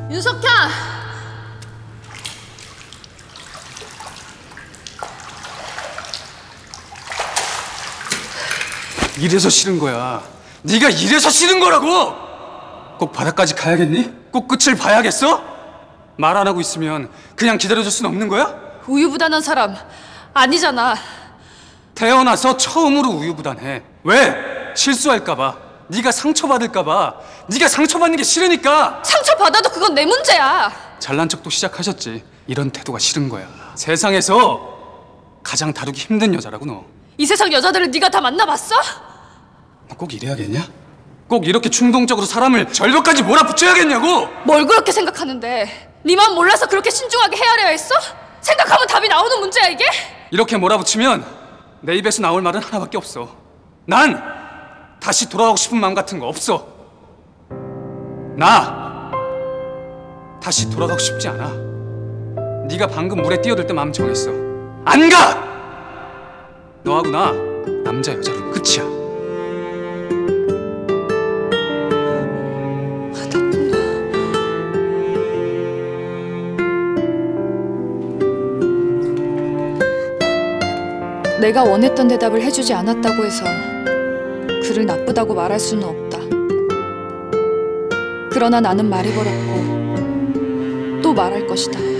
윤석현! 이래서 싫은 거야. 네가 이래서 싫은 거라고! 꼭 바다까지 가야겠니? 꼭 끝을 봐야겠어? 말 안 하고 있으면 그냥 기다려줄 순 없는 거야? 우유부단한 사람 아니잖아. 태어나서 처음으로 우유부단해. 왜? 실수할까 봐. 네가 상처받을까 봐. 네가 상처받는 게 싫으니까. 상처받아도 그건 내 문제야. 잘난 척도 시작하셨지. 이런 태도가 싫은 거야. 세상에서 가장 다루기 힘든 여자라고 너. 이 세상 여자들을 네가 다 만나봤어? 꼭 이래야겠냐? 꼭 이렇게 충동적으로 사람을 절벽까지 몰아붙여야겠냐고! 뭘 그렇게 생각하는데? 네 맘 몰라서 그렇게 신중하게 헤아려야 했어? 생각하면 답이 나오는 문제야 이게? 이렇게 몰아붙이면 내 입에서 나올 말은 하나밖에 없어. 난 다시 돌아가고 싶은 마음 같은 거 없어. 나 다시 돌아가고 싶지 않아. 네가 방금 물에 뛰어들 때 마음 정했어. 안 가! 너하고 나 남자 여자로 끝이야. 내가 원했던 대답을 해주지 않았다고 해서 그를 나쁘다고 말할 수는 없다. 그러나 나는 말해버렸고 또 말할 것이다.